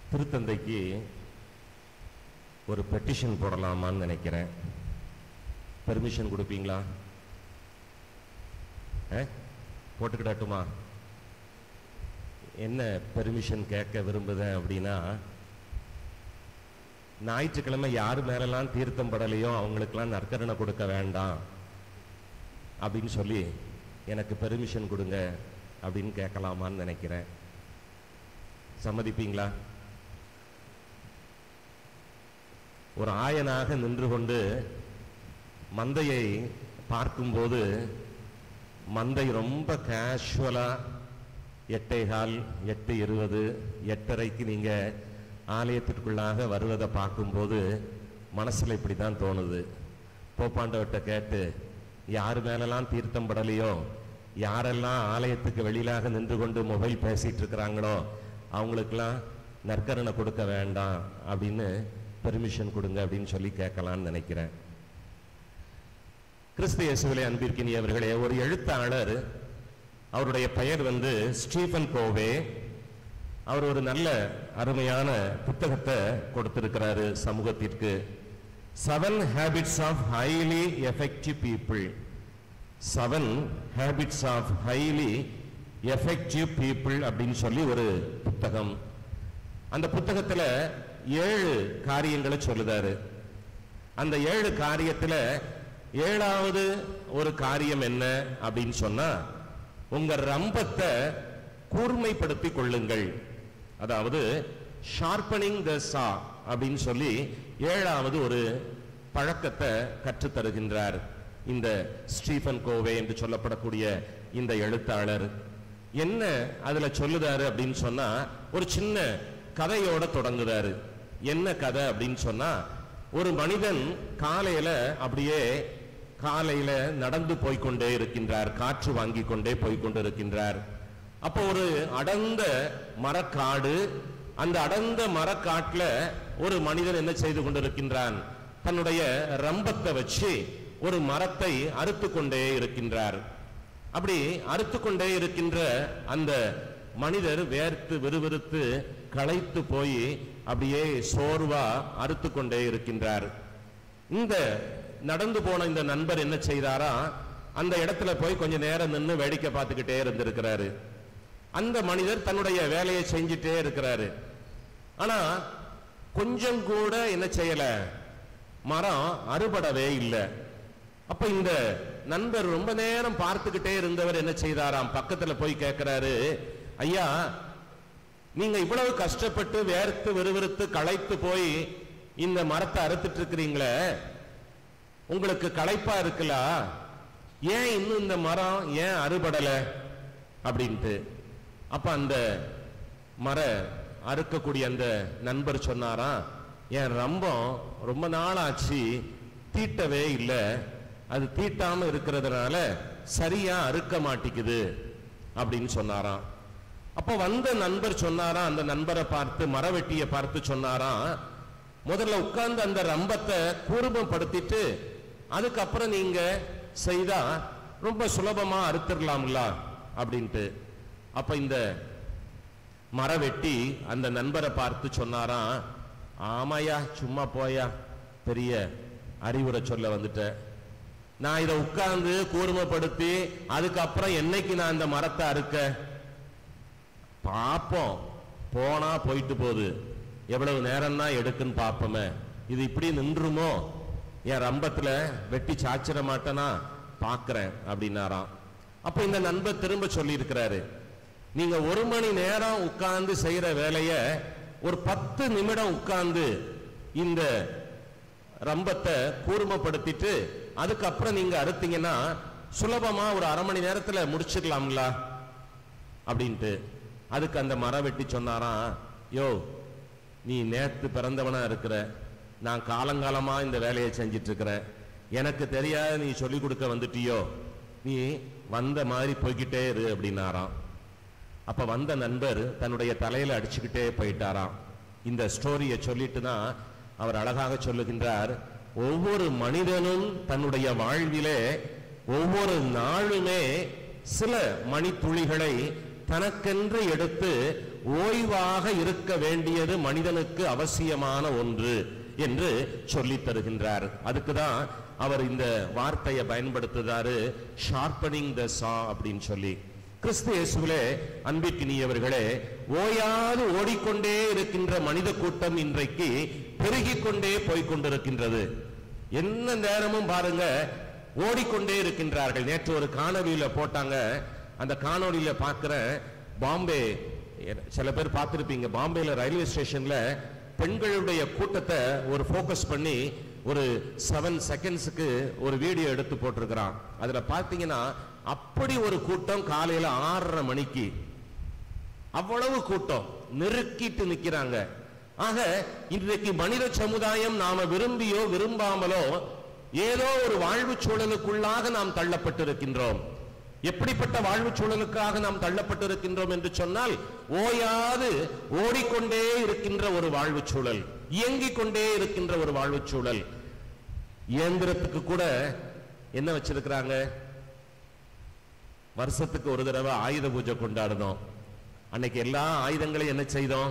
திருத்தந்தைக்கு ஒரு பெட்டிஷன் போடலாமான்னு நினைக்கிறேன். பெர்மிஷன் கொடுப்பீங்களா? போட்டுக்கிடட்டுமா? என்ன பெர்மிஷன் கேட்க விரும்புதேன் அப்படின்னா, ஞாயிற்றுக்கிழமை யார் மேலெல்லாம் தீர்த்தம் படலையோ அவங்களுக்கெல்லாம் நற்கருணை கொடுக்க வேண்டாம் அப்படின்னு சொல்லி எனக்கு பெர்மிஷன் கொடுங்க அப்படின்னு கேட்கலாமான்னு நினைக்கிறேன். சம்மதிப்பீங்களா? ஒரு ஆயனாக நின்று கொண்டு மந்தையை பார்க்கும்போது மந்தை ரொம்ப கேஷுவலா 8:15, 8:20, 8:30 நீங்க ஆலயத்திற்குள்ளாக வருவதை பார்க்கும்போது மனசுல இப்படிதான் தோணுது. போப்பாண்டவர்கிட்ட கேட்டு யார் மேலெல்லாம் தீர்த்தம் படலையோ, யாரெல்லாம் ஆலயத்துக்கு வெளியிலாக நின்று கொண்டு மொபைல் பேசிட்டு இருக்கிறாங்களோ அவங்களுக்கெல்லாம் நற்கருணை கொடுக்க வேண்டாம் அப்படின்னு பெர்மிஷன் கொடுங்க அப்படின்னு சொல்லி கேட்கலான்னு நினைக்கிறேன். கிறிஸ்து இயேசுவிலே அன்பிற்கினியவர்களே, ஒரு எழுத்தாளர், அவருடைய பெயர் ஸ்டீஃபன் கோவே. அவர் ஒரு நல்ல அருமையான புத்தகத்தை கொடுத்திருக்கிறாரு சமூகத்திற்கு. 7 Habits of Highly Effective People. 7 Habits of Highly Effective People அப்படின்னு சொல்லி ஒரு புத்தகம். அந்த புத்தகத்துல 7 காரியங்களை சொல்லுதாரு. அந்த 7 காரியத்துல 7வது ஒரு காரியம் என்ன அப்படின்னு சொன்னா, உங்க ரம்பத்தை கூர்மைப்படுத்திக் கொள்ளுங்கள். அதாவது ஷார்பனிங் த சா அப்படின்னு சொல்லி 7வது ஒரு பழக்கத்தை கற்றுத் தருகின்றார் இந்த ஸ்டீஃபன் கோவே என்று சொல்லப்படக்கூடிய இந்த எழுத்தாளர். என்ன அதுல சொல்லுதாரு அப்படின்னு சொன்னா, ஒரு சின்ன கதையோட தொடங்குறாரு. என்ன கதை அப்படின்னு சொன்னா, ஒரு மனிதன் காலையில நடந்து போய்கொண்டே இருக்கின்றார். காற்று வாங்கி கொண்டே போய்கொண்டு இருக்கின்றார். அப்போ ஒரு அடர்ந்த மரக்காடு, அந்த அடர்ந்த மரக்காட்டுல ஒரு மனிதன் என்ன செய்து கொண்டிருக்கின்றான், தன்னுடைய ரம்பத்தை வச்சு ஒரு மரத்தை அறுத்து கொண்டே இருக்கின்றார். அப்படி அறுத்து கொண்டே இருக்கின்ற அந்த மனிதர் வேர்த்து விறுவிறுத்து களைத்து போய் அப்படியே சோர்வா அறுத்து கொண்டே இருக்கின்றார். இந்த நடந்து போன இந்த நண்பர் என்ன செய்தாரா, அந்த இடத்துல போய் கொஞ்ச நேரம் நின்று வேடிக்கை பார்த்துக்கிட்டே இருந்திருக்கிறாரு. அந்த மனிதர் தன்னுடைய வேலையை செஞ்சுட்டே இருக்கிறாரு. ஆனா கொஞ்சம் கூட என்ன செய்யல, மரம் அறுபடவே இல்லை. அப்ப இந்த நண்பர் ரொம்ப நேரம் பார்த்துக்கிட்டே இருந்தவர் என்ன செய்தாராம், பக்கத்துல போய் கேட்கிறாரு, ஐயா நீங்க இவ்வளவு கஷ்டப்பட்டு வேர்த்து விறுவிறுத்து களைத்து போய் இந்த மரத்தை அறுத்துட்டு இருக்கிறீங்களே, உங்களுக்கு களைப்பா இருக்குல்ல, ஏன் இன்னும் இந்த மரம் ஏன் அறுபடல அப்படின்ட்டு. அப்ப அந்த மர அறுக்கக்கூடிய அந்த நண்பர் சொன்னாரா, என் ரம்பம் ரொம்ப நாள் ஆச்சு தீட்டவே இல்லை, அது தீட்டாம இருக்கிறதுனால சரியா அறுக்க மாட்டிக்குது அப்படின்னு சொன்னாராம். அப்ப வந்த நண்பர் சொன்னாரா, அந்த நண்பரை பார்த்து, மரவெட்டியை பார்த்து சொன்னாரா, முதல்ல உட்கார்ந்து அந்த ரம்பத்தை கூர்மப்படுத்திட்டு அதுக்கப்புறம் நீங்க செய்தா ரொம்ப சுலபமா அறுத்துடலாம்ல அப்படின்ட்டு. அப்ப இந்த மரவெட்டி அந்த நண்பரை பார்த்து சொன்னாரா, ஆமாயா சும்மா போயா, பெரிய அறிவுரை சொல்ல வந்துட்ட, நான் இதை உட்கார்ந்து கூர்மப்படுத்தி அதுக்கப்புறம் என்னைக்கு நான் இந்த மரத்தை அறுக்க, பாப்போம் போனா போயிட்டு போகுது, எவ்வளவு நேரம் தான் எடுக்குன்னு பாப்போமே, இது இப்படி நின்றுமோ, என் ரம்பத்துல வெட்டி சாச்சிட மாட்டேனா பாக்குறேன் அப்படின்னாராம். அப்ப இந்த நண்பர் திரும்ப சொல்லி இருக்கிறாரு, நீங்க 1 மணி நேரம் உட்கார்ந்து செய்யற வேலைய ஒரு 10 நிமிடம் உட்கார்ந்து இந்த ரம்பத்தை கூர்மப்படுத்திட்டு அதுக்கப்புறம் நீங்க அறுத்தீங்கன்னா சுலபமா ஒரு அரை மணி நேரத்துல முடிச்சிடலாம்ல அப்படின்ட்டு. அதுக்கு அந்த மரவெட்டி சொன்னாராம், யோ நீ நேத்து பிறந்தவனா இருக்கிற, நான் காலங்காலமா இந்த வேலையை செஞ்சிட்டு இருக்கிறேன், எனக்கு தெரியாத நீ சொல்லி கொடுக்க வந்துட்டியோ, நீ வந்த மாதிரி போய்கிட்டே இரு அப்படின்னாராம். அப்ப வந்த நண்பர் தன்னுடைய தலையில அடிச்சுக்கிட்டே போயிட்டாராம். இந்த ஸ்டோரியை சொல்லிட்டு தான் அவர் அழகாக சொல்லுகின்றார், ஒவ்வொரு மனிதனும் தன்னுடைய வாழ்விலே ஒவ்வொரு நாளுமே சில மணித்துளிகளை தனக்கென்று எடுத்து ஓய்வாக இருக்க வேண்டியது மனிதனுக்கு அவசியமான ஒன்று என்று சொல்லித் தருகின்றார். அதுக்குதான் அவர் இந்த வார்த்தையை பயன்படுத்துறாரு, ஷார்பனிங் த சா அப்படின்னு சொல்லி. கிறிஸ்து இயேசுவிலே அன்பிற்கினியவர்களே, ஓயாது ஓடிக்கொண்டே இருக்கின்ற மனித கூட்டம் இன்றைக்கு பெருகிக் கொண்டே போய்கொண்டிருக்கின்றது. என்ன நேரமும் பாருங்க ஓடிக்கொண்டே இருக்கின்றார்கள். நேற்று ஒரு காணொலியில போட்டாங்க, அந்த காணொலியில பார்க்கிற பாம்பே, சில பேர் பார்த்திருப்பீங்க, பாம்பேல ரயில்வே ஸ்டேஷன்ல பெண்களுடைய கூட்டத்தை ஒரு போக்கஸ் பண்ணி ஒரு 7 செகண்ட்ஸுக்கு ஒரு வீடியோ எடுத்து போட்டிருக்கிறான். அதுல பார்த்தீங்கன்னா அப்படி ஒரு கூட்டம் காலையில 6:30 மணிக்கு அவ்வளவு கூட்டம் நெருக்கிட்டு நிக்கிறாங்க. ஆக இன்றைக்கு மனித சமுதாயம் நாம விரும்பியோ விரும்பாமலோ ஏதோ ஒரு வாழ்வு சூழலுக்குள்ளாக நாம் தள்ளப்பட்டிருக்கின்றோம். எப்படிப்பட்ட வாழ்வு சூழலுக்காக நாம் தள்ளப்பட்டிருக்கின்றோம் என்று சொன்னால், ஓயாது ஓடிக்கொண்டே இருக்கின்ற ஒரு வாழ்வு சூழல், இயங்கிக் கொண்டே இருக்கின்ற ஒரு வாழ்வு சூழல். இயந்திரத்துக்கு கூட என்ன வச்சிருக்கிறாங்க, வருஷத்துக்கு ஒரு தடவை ஆயுத பூஜை கொண்டாடணும். அன்னைக்கு எல்லா ஆயுதங்களையும் என்ன செய்தோம்,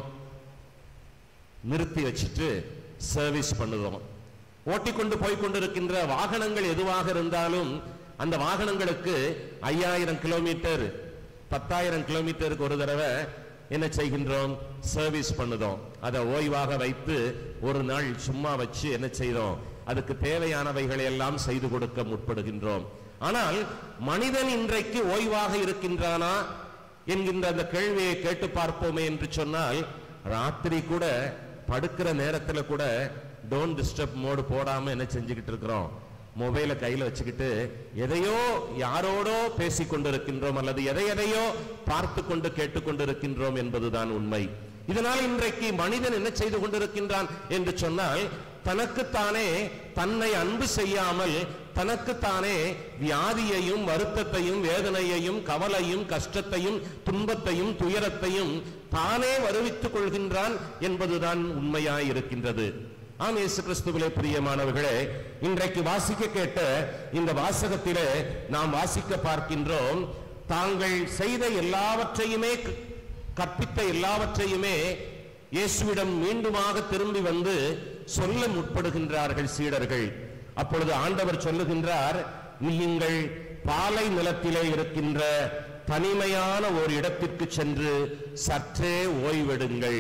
நிறுத்தி வச்சுட்டு சர்வீஸ் பண்ணுதோம். ஓட்டிக்கொண்டு போய்கொண்டிருக்கின்ற வாகனங்கள் எதுவாக இருந்தாலும் அந்த வாகனங்களுக்கு 5000 கிலோமீட்டர் 10,000 கிலோமீட்டருக்கு ஒரு தடவை என்ன செய்கின்றோம், சர்வீஸ் பண்ணுதோம். அதை ஓய்வாக வைத்து ஒரு நாள் சும்மா வச்சு என்ன செய்தோம், அதுக்கு தேவையானவைகளை எல்லாம் செய்து கொடுக்க முற்படுகின்றோம். ஆனால் மனிதன் இன்றைக்கு ஓய்வாக இருக்கின்றானா என்கின்ற அந்த கேள்வியை கேட்டு பார்ப்போமே என்று சொன்னால், ராத்திரி கூட படுக்கிற நேரத்துல கூட டோன்ட் டிஸ்டர்ப் மோடு போடாம என்ன செஞ்சுக்கிட்டு இருக்கிறோம், மொபைலை கையில வச்சுக்கிட்டு எதையோ யாரோடோ பேசிக் கொண்டிருக்கின்றோம், அல்லது எதையோ பார்த்து கொண்டு கேட்டுக்கொண்டிருக்கின்றோம் என்பதுதான் உண்மை. இதனால் இன்றைக்கு மனிதன் என்ன செய்து கொண்டிருக்கின்றான் என்று சொன்னால், தனக்குத்தானே தன்னை அன்பு செய்யாமல் தனக்குத்தானே வியாதியையும் வருத்தத்தையும் வேதனையையும் கவலையும் கஷ்டத்தையும் துன்பத்தையும் துயரத்தையும் தானே வருவித்துக் கொள்கின்றான் என்பதுதான் உண்மையாயிருக்கின்றது. ஆம், இயேசு கிறிஸ்துவிலே பிரியமானவர்களே, இன்றைக்கு வாசிக்க கேட்ட இந்த வாசகத்திலே நாம் வாசிக்க பார்க்கின்றோம், தாங்கள் செய்த எல்லாவற்றையுமே கற்பித்த எல்லாவற்றையுமே இயேசுவிடம் மீண்டுமாக திரும்பி வந்து சொல்ல முற்படுகின்றார்கள் சீடர்கள். அப்பொழுது ஆண்டவர் சொல்லுகின்றார், நீங்கள் பாலை நிலத்திலே இருக்கின்ற தனிமையான ஒரு இடத்திற்கு சென்று சற்றே ஓய்வெடுங்கள்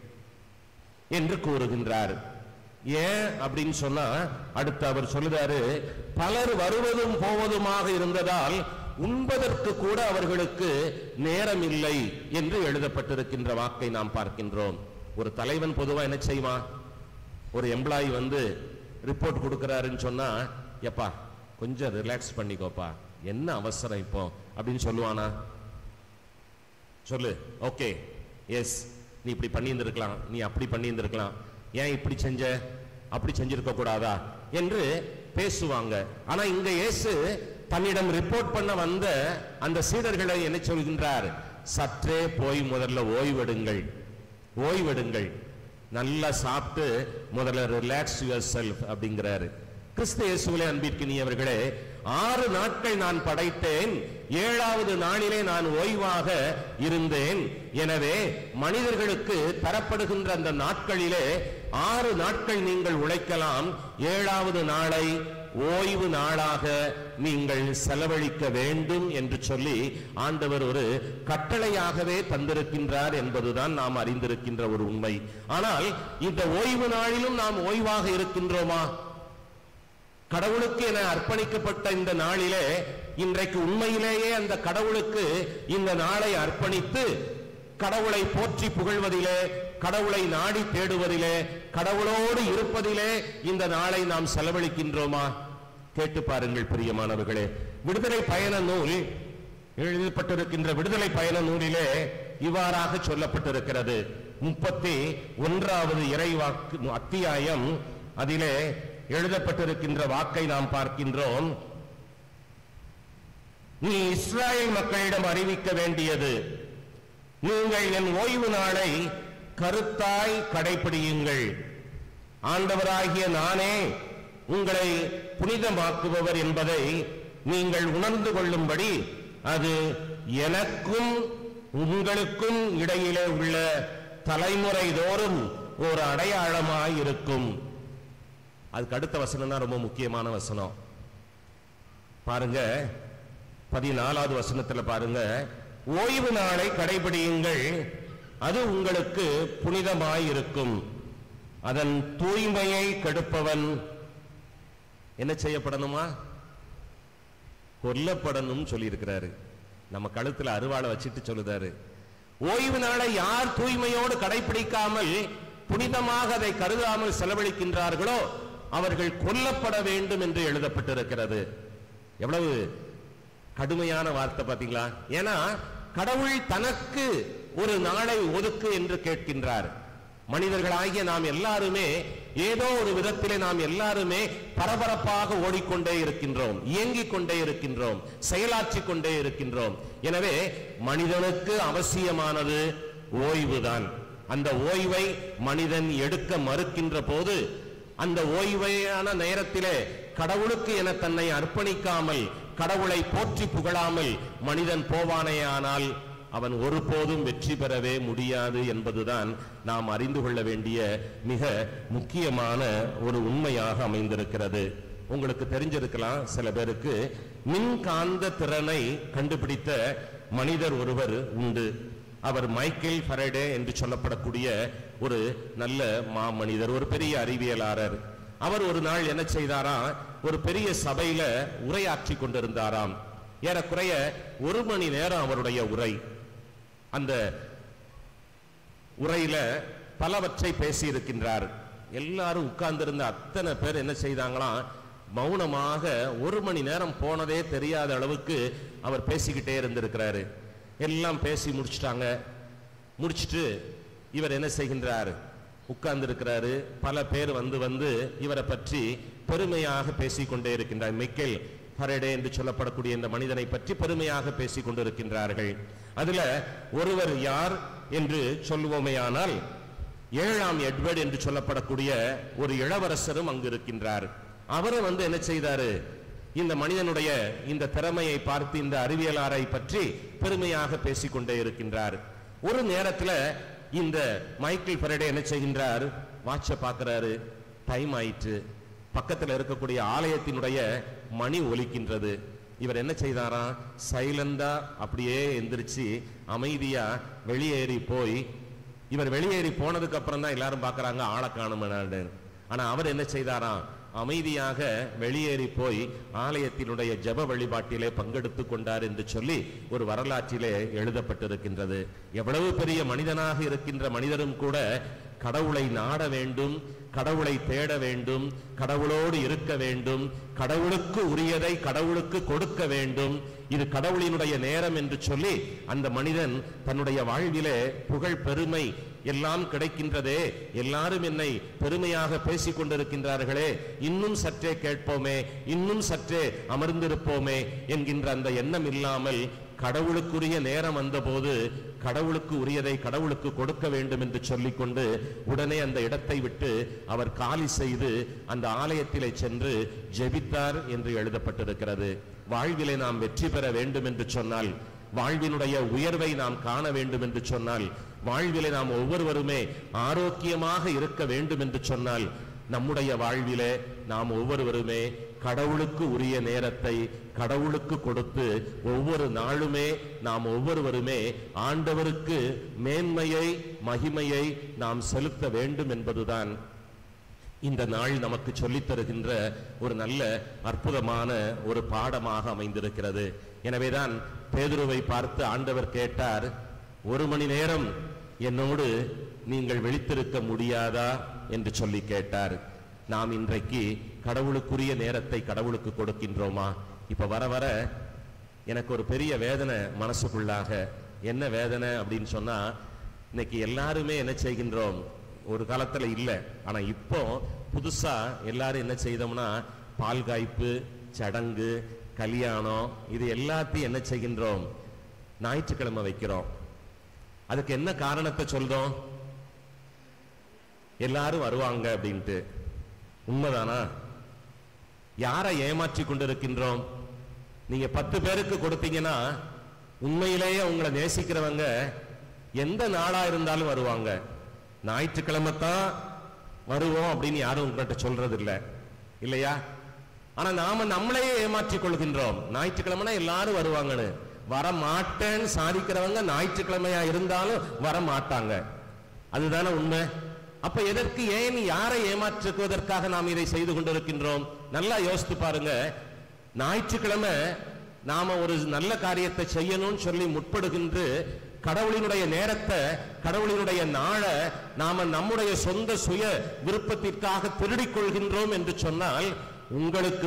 என்று கூறுகின்றார். ஏன் அப்படின்னு சொன்னா, அடுத்து அவர் சொல்லுறாரு, பலர் வருவதும் போவதுமாக இருந்ததால் உண்பதற்கு கூட அவர்களுக்கு நேரம் இல்லை என்று எழுதப்பட்டிருக்கின்ற வாக்கை நாம் பார்க்கின்றோம். ஒரு தலைவன் பொதுவா என்ன செய்வான், ஒரு எம்ப்ளாயி வந்து ரிப்போர்ட் கொடுக்கிறாருன்னு சொன்னா, எப்பா கொஞ்சம் ரிலாக்ஸ் பண்ணிக்கோப்பா, என்ன அவசரம் இப்போ அப்படின்னு சொல்லுவானா? சொல்லு, ஓகே, எஸ், நீ இப்படி பண்ணியிருந்திருக்கலாம், நீ அப்படி பண்ணியிருந்திருக்கலாம், ஏன் இப்படி செஞ்ச, அப்படி செஞ்சிருக்க கூடாதா என்று பேசுவாங்க. ஆனா இங்க இயேசு தன்னிடம் ரிப்போர்ட் பண்ண வந்த அந்த சீடர்களை என்ன சொல்கின்றார், சற்றே போய் முதல்ல ஓய்வெடுங்கள், ஓய்வெடுங்கள், நல்லா சாப்பிட்டு முதல்ல ரிலாக்ஸ் யுவர் செல்ஃப் அப்படிங்கிறாரு. கிறிஸ்து இயேசுவிலே அன்பிற்கினியவர்களே, 6 நாட்கள் நான் படைத்தேன், 7வது நாளிலே நான் ஓய்வாக இருந்தேன். எனவே மனிதர்களுக்கு தரப்படுகின்ற அந்த நாட்களிலே 6 நாட்கள் நீங்கள் உழைக்கலாம், 7வது நாளை ஓய்வு நாளாக நீங்கள் செலவழிக்க வேண்டும் என்று சொல்லி ஆண்டவர் ஒரு கட்டளையாகவே தந்திருக்கின்றார் என்பதுதான் நாம் அறிந்திருக்கின்ற ஒரு உண்மை. ஆனால் இந்த ஓய்வு நாளிலும் நாம் ஓய்வாக இருக்கின்றோமா? கடவுளுக்கு என அர்ப்பணிக்கப்பட்ட இந்த நாளிலே இன்றைக்கு உண்மையிலேயே அந்த கடவுளுக்கு இந்த நாளை அர்ப்பணித்து கடவுளை போற்றி புகழ்வதிலே, கடவுளை நாடி தேடுவதிலே, கடவுளோடு இருப்பதிலே இந்த நாளை நாம் செலவழிக்கின்றோமா? கேட்டு பாருங்கள் பிரியமானவர்களே. விடுதலை பயண நூல் எழுதப்பட்டிருக்கின்ற விடுதலை பயண நூலிலே இவ்வாறாக சொல்லப்பட்டிருக்கிறது. 31வது இறைவாக்கு அத்தியாயம், அதிலே எழுதப்பட்டிருக்கின்ற வாக்கை நாம் பார்க்கின்றோம். நீ இஸ்ராயேல் மக்களிடம் அறிவிக்க வேண்டியது, நீங்கள் என் ஓய்வு நாளை கருத்தாய் கடைபிடியுங்கள். ஆண்டவராகிய நானே உங்களை புனிதமாக்குபவர் என்பதை நீங்கள் உணர்ந்து கொள்ளும்படி அது எனக்கும் உங்களுக்கும் இடையிலே உள்ள தலைமுறை தோறும் ஒரு அடையாளமாய் இருக்கும். அதுக்கு அடுத்த வசனம் தான் ரொம்ப முக்கியமான வசனம். பாருங்க, 14வது வசனத்துல பாருங்க, ஓய்வு நாளை கடைபிடியுங்கள், அது உங்களுக்கு புனிதமாய் இருக்கும். அதன் தூய்மையை கெடுப்பவன் என்ன செய்யப்படணுமா? கொல்லப்படணும் சொல்லி இருக்கிறாரு. நம்ம கழுத்துல அருவாளை வச்சிட்டு சொல்லுதாரு. ஓய்வு நாளை யார் தூய்மையோடு கடைபிடிக்காமல் புனிதமாக அதை கருதாமல் செலவழிக்கின்றார்களோ அவர்கள் கொல்லப்பட வேண்டும் என்று எழுதப்பட்டிருக்கிறது. எவ்வளவு கடுமையான வார்த்தை பாத்தீங்களா? ஏன்னா கடவுள் தனக்கு ஒரு நாளை ஒதுக்கு என்று கேட்கின்றார். மனிதர்களாகிய நாம் எல்லாருமே ஏதோ ஒரு விதத்திலே நாம் எல்லாருமே பரபரப்பாக ஓடிக்கொண்டே இருக்கின்றோம், இயங்கிக் கொண்டே இருக்கின்றோம், செயலாற்றிக் கொண்டே இருக்கின்றோம். எனவே மனிதனுக்கு அவசியமானது ஓய்வுதான். அந்த ஓய்வை மனிதன் எடுக்க மறுக்கின்ற போது, அந்த ஓய்வையான நேரத்திலே கடவுளுக்கு என தன்னை அர்ப்பணிக்காமல், கடவுளை போற்றி புகழாமல் மனிதன் போவானேயானால் அவன் ஒருபோதும் வெற்றி பெறவே முடியாது என்பதுதான் நாம் அறிந்து கொள்ள வேண்டிய மிக முக்கியமான ஒரு உண்மையாக அமைந்திருக்கிறது. உங்களுக்கு தெரிஞ்சிருக்கலாம், சில பேருக்கு மின்காந்த திறனை கண்டுபிடித்த மனிதர் ஒருவர் உண்டு. அவர் மைக்கேல் ஃபாரடே என்று சொல்லப்படக்கூடிய ஒரு நல்ல மாமனிதர், ஒரு பெரிய அறிவியலாளர். அவர் ஒரு நாள் என்ன செய்தாராம், ஒரு பெரிய சபையில உரையாற்றி கொண்டிருந்தாராம். ஏறக்குறைய 1 மணி நேரம் அவருடைய உரை. அந்த உரையில பலவற்றை பேசி இருக்கின்றார். எல்லாரும் உட்கார்ந்திருந்த அத்தனை பேர் என்ன செய்தாங்களாம், மௌனமாக 1 மணி நேரம் போனதே தெரியாத அளவுக்கு அவர் பேசிக்கிட்டே இருந்திருக்கிறாரு. எல்லாம் பேசி முடிச்சுட்டாங்க. முடிச்சுட்டு இவர் என்ன செய்கின்றார், உட்கார்ந்து இருக்கிறாரு. பல பேர் வந்து இவரை பற்றி பெருமையாக பேசிக்கொண்டே இருக்கின்றார். மைக்கேல் ஃபாரடே என்று சொல்லப்படக்கூடிய இந்த மனிதனை பற்றி பெருமையாக பேசிக் கொண்டிருக்கின்றார்கள். அதுல ஒருவர் யார் என்று சொல்லுவோமேயானால், 7ஆம் எட்வர்ட் என்று சொல்லப்படக்கூடிய ஒரு இளவரசரும் அங்கு இருக்கின்றார். அவரும் என்ன செய்தாரு, இந்த மனிதனுடைய இந்த திறமையை பார்த்து இந்த அறிவியலாரை பற்றி பெருமையாக பேசிக்கொண்டே இருக்கின்றார். ஒரு நேரத்துல இந்த மைக்கேல் ஃபாரடே என்ன செய்கின்றார், வாட்சை பார்க்கிறாரு. டைம் ஆயிற்று. பக்கத்தில் இருக்கக்கூடிய ஆலயத்தினுடைய மணி ஒலிக்கின்றது. இவர் என்ன செய்தாராம், சைலண்டா அப்படியே எந்திரிச்சு அமைதியா வெளியேறி போய், இவர் வெளியேறி போனதுக்கு அப்புறம் தான் எல்லாரும் பார்க்கறாங்க ஆளை காணும். ஆனா அவர் என்ன செய்தாராம், அமைதியாக வெளியேறி போய் ஆலயத்தினுடைய ஜெப வழிபாட்டிலே பங்கெடுத்துக் கொண்டார் என்று சொல்லி ஒரு வரலாற்றிலே எழுதப்பட்டிருக்கின்றது. எவ்வளவு பெரிய மனிதனாக இருக்கின்ற மனிதரும் கூட கடவுளை நாட வேண்டும், கடவுளை தேட வேண்டும், கடவுளோடு இருக்க வேண்டும், கடவுளுக்கு உரியதை கடவுளுக்கு கொடுக்க வேண்டும். இது கடவுளினுடைய நேரம் என்று சொல்லி அந்த மனிதன் தன்னுடைய வாழ்விலே புகழ் பெருமை எல்லாம் கிடைக்கின்றதே, எல்லாரும் என்னை பெருமையாக பேசிக் கொண்டிருக்கின்றார்களே, இன்னும் சற்றே கேட்போமே, இன்னும் சற்றே அமர்ந்திருப்போமே என்கின்ற அந்த எண்ணம் இல்லாமல் கடவுளுக்குரிய நேரம் வந்தபோது கடவுளுக்கு உரியதை கடவுளுக்கு கொடுக்க வேண்டும் என்று சொல்லிக்கொண்டு உடனே அந்த இடத்தை விட்டு அவர் காலி செய்து அந்த ஆலயத்திலே சென்று ஜெபித்தார் என்று எழுதப்பட்டிருக்கிறது. வாழ்விலே நாம் வெற்றி பெற வேண்டும் என்று சொன்னால், வாழ்வினுடைய உயர்வை நாம் காண வேண்டும் என்று சொன்னால், வாழ்விலே நாம் ஒவ்வொருவருமே ஆரோக்கியமாக இருக்க வேண்டும் என்று சொன்னால், நம்முடைய வாழ்விலே நாம் ஒவ்வொருவருமே கடவுளுக்கு உரிய நேரத்தை கடவுளுக்கு கொடுத்து ஒவ்வொரு நாளுமே நாம் ஒவ்வொருவருமே ஆண்டவருக்கு மேன்மையை மகிமையை நாம் செலுத்த வேண்டும் என்பதுதான் இந்த நாள் நமக்கு சொல்லித் தருகின்ற ஒரு நல்ல அற்புதமான ஒரு பாடமாக அமைந்திருக்கிறது. எனவேதான் பேதுருவை பார்த்து ஆண்டவர் கேட்டார், 1 மணி நேரம் என்னோடு நீங்கள் விழித்திருக்க முடியாதா என்று சொல்லி கேட்டார். நாம் இன்றைக்கு கடவுளுக்குரிய நேரத்தை கடவுளுக்கு கொடுக்கின்றோமா? இப்ப வர வர எனக்கு ஒரு பெரிய வேதனை மனசுக்குள்ளாக. என்ன வேதனை அப்படின்னு சொன்னா, இன்னைக்கு எல்லாருமே என்ன செய்கின்றோம், ஒரு காலத்துல இல்லை, ஆனா இப்போ புதுசா எல்லாரும் என்ன செய்தோம்னா, பால் காய்ப்பு, சடங்கு, கல்யாணம், இது எல்லாத்தையும் என்ன செய்கின்றோம், ஞாயிற்றுக்கிழமை வைக்கிறோம். அதுக்கு என்ன காரணத்தை சொல்றோம், எல்லாரும் வருவாங்க அப்படின்ட்டு. உண்மைதானா? யாரை ஏமாற்றி கொண்டிருக்கின்றோம்? நீங்க 10 பேருக்கு கொடுத்தீங்கன்னா உண்மையிலேயே உங்களை நேசிக்கிறவங்க எந்த நாளா இருந்தாலும் வருவாங்க. ஞாயிற்றுக்கிழமை தான் வருவோம் அப்படின்னு யாரும் உங்கள்கிட்ட சொல்றது இல்லை, இல்லையா? ஆனா நாம நம்மளையே ஏமாற்றிக் கொள்கின்றோம். ஞாயிற்றுக்கிழமைனா எல்லாரும் வருவாங்கன்னு. வர மாட்டேன்னு சாதிக்கிறவங்க ஞாயிற்றுக்கிழமையா இருந்தாலும் வர மாட்டாங்க. அதுதானே உண்மை. அப்ப எதற்கு, ஏன், யாரை ஏமாற்றுவதற்காக நாம் இதை செய்து கொண்டிருக்கின்றோம்? நல்லா யோசித்து பாருங்க. ஞாயிற்றுக்கிழமை நாம ஒரு நல்ல காரியத்தை செய்யணும்னு சொல்லி முற்படுகின்ற கடவுளினுடைய நேரத்தை, கடவுளினுடைய நாளை நாம நம்முடைய சொந்த சுய விருப்பத்திற்காக திருடிக் கொள்கின்றோம் என்று சொன்னால் உங்களுக்கு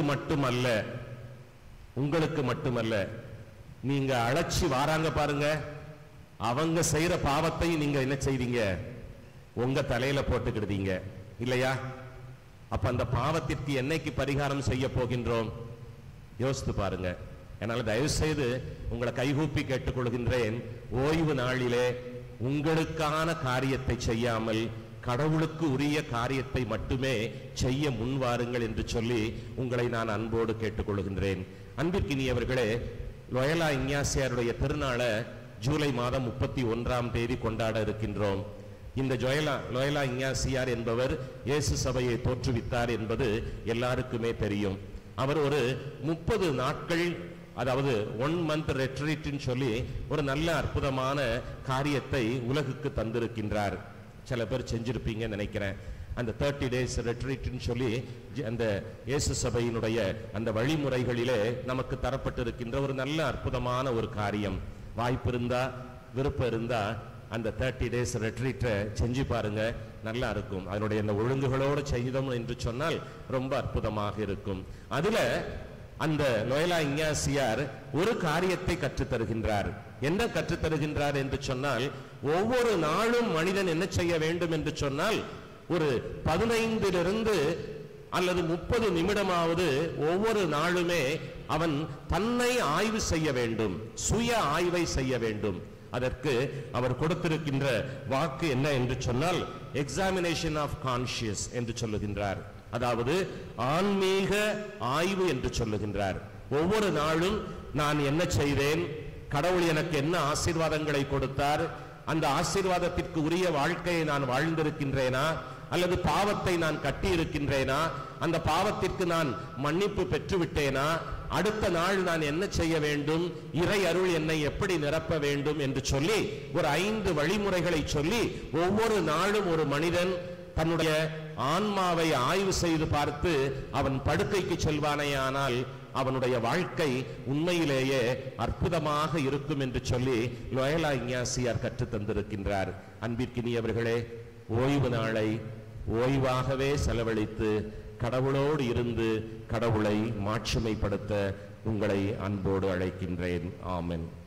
மட்டுமல்ல, நீங்க அழைச்சி வாராங்க பாருங்க, அவங்க செய்யற பாவத்தை நீங்க என்ன செய்வீங்க? உங்க தலையில போட்டுக்கிடுதீங்க, இல்லையா? அப்ப அந்த பாவத்திற்கு என்னைக்கு பரிகாரம் செய்ய போகின்றோம்? யோசித்து பாருங்க. என்னால தயவு செய்து உங்களை கைகூப்பி கேட்டுக்கொள்கின்றேன், ஓய்வு நாளிலே உங்களுக்கான காரியத்தை செய்யாமல் கடவுளுக்கு உரிய காரியத்தை மட்டுமே செய்ய முன்வாருங்கள் என்று சொல்லி உங்களை நான் அன்போடு கேட்டுக்கொள்கின்றேன். அன்பிற்கினியவர்களே, லோயலா இஞ்ஞாசியாருடைய திருநாளை ஜூலை மாதம் 31ஆம் தேதி கொண்டாட இருக்கின்றோம். இந்த லோயலா இஞ்ஞாசியார் என்பவர் இயேசு சபையை தோற்றுவித்தார் என்பது எல்லாருக்குமே தெரியும். அவர் ஒரு 30 நாட்கள், அதாவது 1 month ரெட்ரீட்னு சொல்லி ஒரு நல்ல அற்புதமான காரியத்தை உலகுக்கு தந்திருக்கின்றார். சில பேர் செஞ்சிருப்பீங்கன்னு நினைக்கிறேன். அந்த 30 days ரெட்ரீட்னு சொல்லி அந்த இயேசு சபையினுடைய அந்த வழிமுறைகளிலே நமக்கு தரப்பட்டிருக்கின்ற ஒரு நல்ல அற்புதமான ஒரு காரியம். வாய்ப்பு இருந்தா, விருப்பம் இருந்தா அந்த 30 days ரெட்ரீட்டை செஞ்சு பாருங்க, நல்லா இருக்கும். அதனுடைய அந்த ஒழுங்குகளோடு செய்தோம் என்று சொன்னால் ரொம்ப அற்புதமாக இருக்கும். அதுல அந்த லோயலா இஞ்ஞாசியார் ஒரு காரியத்தை கற்றுத்தருகின்றார். என்ன கற்றுத்தருகின்றார் என்று சொன்னால், ஒவ்வொரு நாளும் மனிதன் என்ன செய்ய வேண்டும் என்று சொன்னால், ஒரு 15 அல்லது 30 நிமிடமாவது ஒவ்வொரு நாளுமே அவன் தன்னை ஆய்வு செய்ய வேண்டும், சுய ஆய்வை செய்ய வேண்டும். அதற்கு அவர் கொடுத்திருக்கின்ற வாக்கு என்ன என்று சொன்னால், எக்ஸாமினேஷன் ஆஃப் கான்ஷியஸ் என்று சொல்லுகின்றார். அதாவது ஆன்மீக ஆய்வு என்று சொல்லுகின்றார். ஒவ்வொரு நாளும் நான் என்ன செய்தேன், கடவுள் எனக்கு என்ன ஆசீர்வாதங்களை கொடுத்தார், அந்த ஆசீர்வாதத்திற்கு உரிய வாழ்க்கையை நான் வாழ்ந்திருக்கின்றேனா, அல்லது பாவத்தை நான் கட்டி இருக்கின்றேனா, அந்த பாவத்திற்கு நான் மன்னிப்பு பெற்றுவிட்டேனா, அடுத்த நாள் நான் என்ன செய்ய வேண்டும், இறை அருள் என்னை எப்படி நிரப்ப வேண்டும் என்று சொல்லி ஒரு 5 வழிமுறைகளை சொல்லி ஒவ்வொரு நாளும் ஒரு மனிதன் தன்னுடைய ஆன்மாவை ஆய்வு செய்து பார்த்து அவன் படுக்கைக்கு செல்வானேயானால் அவனுடைய வாழ்க்கை உண்மையிலேயே அற்புதமாக இருக்கும் என்று சொல்லி லோயலா இஞ்ஞாசியார் கற்றுத் தந்திருக்கின்றார். அன்பிற்கினியவர்களே, ஓய்வு நாளை ஓய்வாகவே செலவழித்து கடவுளோடு இருந்து கடவுளை மாட்சிமைப்படுத்த உங்களை அன்போடு அழைக்கின்றேன். ஆமென்.